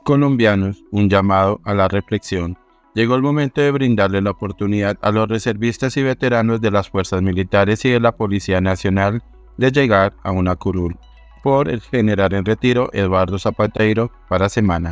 Colombianos, un llamado a la reflexión. Llegó el momento de brindarle la oportunidad a los reservistas y veteranos de las fuerzas militares y de la Policía Nacional de llegar a una curul por el general en retiro Eduardo Zapateiro para semana.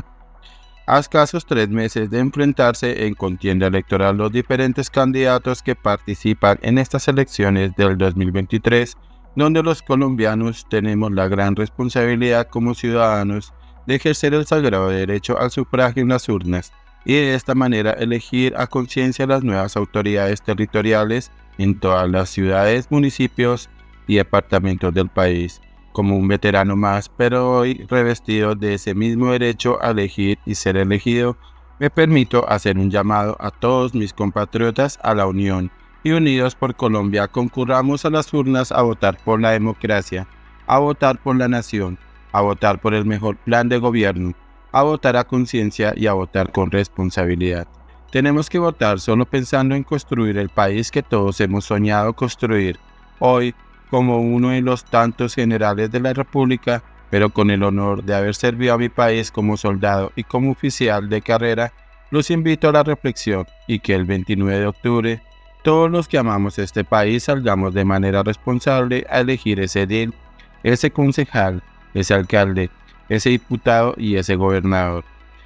A escasos 3 meses de enfrentarse en contienda electoral los diferentes candidatos que participan en estas elecciones del 2023, donde los colombianos tenemos la gran responsabilidad como ciudadanos de ejercer el sagrado derecho al sufragio en las urnas y de esta manera elegir a conciencia las nuevas autoridades territoriales en todas las ciudades, municipios y departamentos del país. Como un veterano más, pero hoy revestido de ese mismo derecho a elegir y ser elegido, me permito hacer un llamado a todos mis compatriotas a la unión y unidos por Colombia concurramos a las urnas a votar por la democracia, a votar por la nación, a votar por el mejor plan de gobierno, a votar a conciencia y a votar con responsabilidad. Tenemos que votar solo pensando en construir el país que todos hemos soñado construir. Hoy, como uno de los tantos generales de la República, pero con el honor de haber servido a mi país como soldado y como oficial de carrera, los invito a la reflexión y que el 29 de octubre, todos los que amamos este país salgamos de manera responsable a elegir ese edil, ese concejal, ese alcalde, ese diputado y ese gobernador,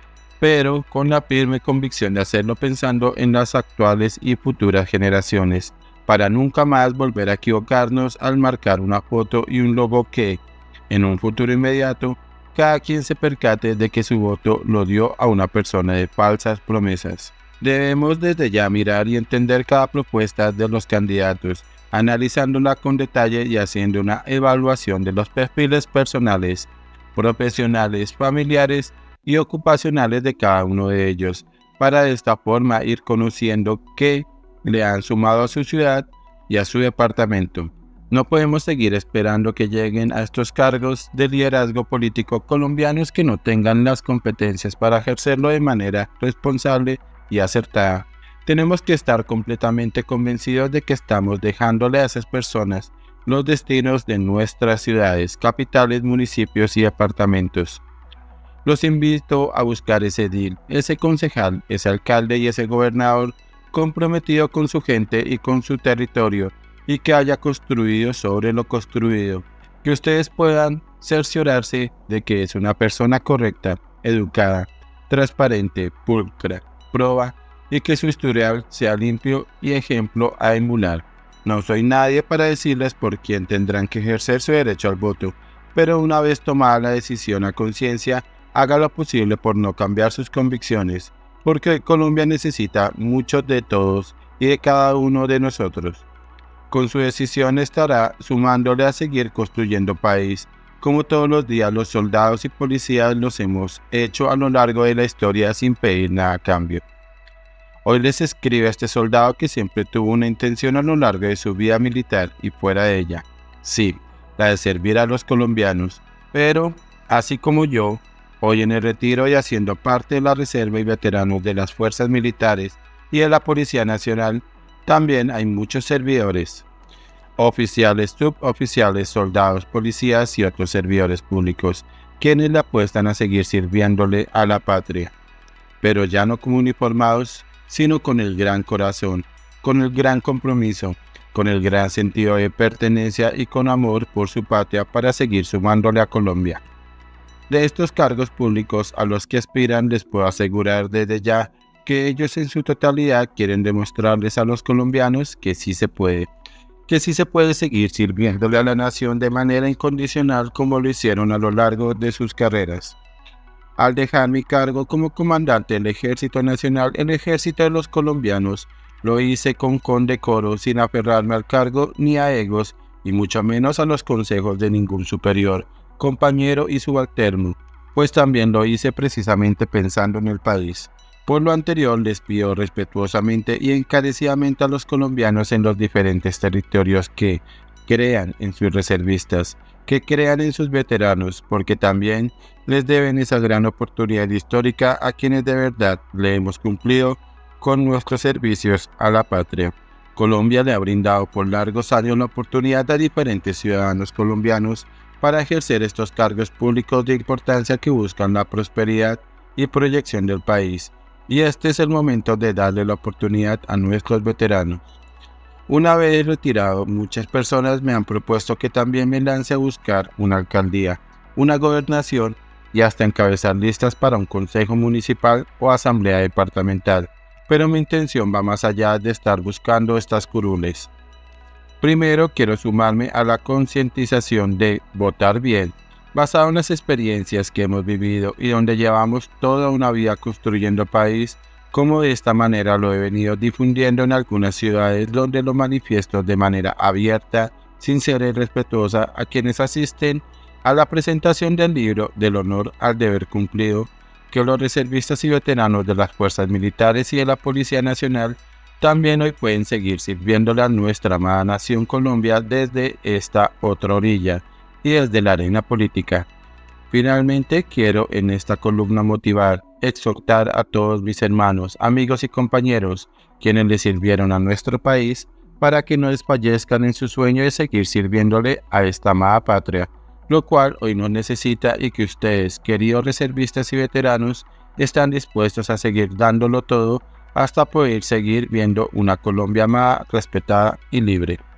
pero con la firme convicción de hacerlo pensando en las actuales y futuras generaciones, para nunca más volver a equivocarnos al marcar una foto y un logo que, en un futuro inmediato, cada quien se percate de que su voto lo dio a una persona de falsas promesas. Debemos desde ya mirar y entender cada propuesta de los candidatos, analizándola con detalle y haciendo una evaluación de los perfiles personales, profesionales, familiares y ocupacionales de cada uno de ellos, para de esta forma ir conociendo qué le han sumado a su ciudad y a su departamento. No podemos seguir esperando que lleguen a estos cargos de liderazgo político colombianos que no tengan las competencias para ejercerlo de manera responsable y acertada. Tenemos que estar completamente convencidos de que estamos dejándole a esas personas los destinos de nuestras ciudades, capitales, municipios y departamentos. Los invito a buscar ese edil, ese concejal, ese alcalde y ese gobernador comprometido con su gente y con su territorio y que haya construido sobre lo construido, que ustedes puedan cerciorarse de que es una persona correcta, educada, transparente, pulcra, proba y que su historial sea limpio y ejemplo a emular. No soy nadie para decirles por quién tendrán que ejercer su derecho al voto, pero una vez tomada la decisión a conciencia, haga lo posible por no cambiar sus convicciones, porque Colombia necesita mucho de todos y de cada uno de nosotros. Con su decisión estará sumándole a seguir construyendo país, como todos los días los soldados y policías los hemos hecho a lo largo de la historia sin pedir nada a cambio. Hoy les escribe a este soldado que siempre tuvo una intención a lo largo de su vida militar y fuera de ella. Sí, la de servir a los colombianos, pero, así como yo, hoy en el retiro y haciendo parte de la reserva y veteranos de las fuerzas militares y de la Policía Nacional, también hay muchos servidores, oficiales, suboficiales, soldados, policías y otros servidores públicos, quienes le apuestan a seguir sirviéndole a la patria, pero ya no como uniformados, sino con el gran corazón, con el gran compromiso, con el gran sentido de pertenencia y con amor por su patria para seguir sumándole a Colombia. De estos cargos públicos a los que aspiran les puedo asegurar desde ya que ellos en su totalidad quieren demostrarles a los colombianos que sí se puede seguir sirviéndole a la nación de manera incondicional como lo hicieron a lo largo de sus carreras. Al dejar mi cargo como comandante del Ejército Nacional, el Ejército de los colombianos, lo hice con decoro, sin aferrarme al cargo ni a egos, y mucho menos a los consejos de ningún superior, compañero y subalterno, pues también lo hice precisamente pensando en el país. Por lo anterior, les pido respetuosamente y encarecidamente a los colombianos en los diferentes territorios que crean en sus reservistas, que crean en sus veteranos, porque también les deben esa gran oportunidad histórica a quienes de verdad le hemos cumplido con nuestros servicios a la patria. Colombia le ha brindado por largos años la oportunidad a diferentes ciudadanos colombianos para ejercer estos cargos públicos de importancia que buscan la prosperidad y proyección del país, y este es el momento de darle la oportunidad a nuestros veteranos. Una vez retirado, muchas personas me han propuesto que también me lance a buscar una alcaldía, una gobernación y hasta encabezar listas para un consejo municipal o asamblea departamental, pero mi intención va más allá de estar buscando estas curules. Primero quiero sumarme a la concientización de votar bien, basado en las experiencias que hemos vivido y donde llevamos toda una vida construyendo país, como de esta manera lo he venido difundiendo en algunas ciudades donde lo manifiesto de manera abierta, sincera y respetuosa a quienes asisten a la presentación del libro del honor al deber cumplido, que los reservistas y veteranos de las fuerzas militares y de la Policía Nacional también hoy pueden seguir sirviéndole a nuestra amada nación Colombia desde esta otra orilla y desde la arena política. Finalmente, quiero en esta columna motivar, exhortar a todos mis hermanos, amigos y compañeros, quienes le sirvieron a nuestro país, para que no desfallezcan en su sueño de seguir sirviéndole a esta amada patria, lo cual hoy nos necesita y que ustedes, queridos reservistas y veteranos, están dispuestos a seguir dándolo todo hasta poder seguir viendo una Colombia amada, respetada y libre.